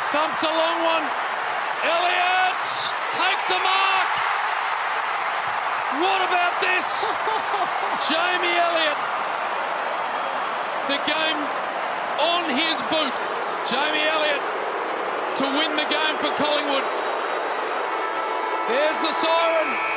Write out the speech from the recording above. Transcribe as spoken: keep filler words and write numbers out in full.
Thumps a long one. Elliott takes the mark. What about this? Jamie Elliott. The game on his boot. Jamie Elliott to win the game for Collingwood. There's the siren.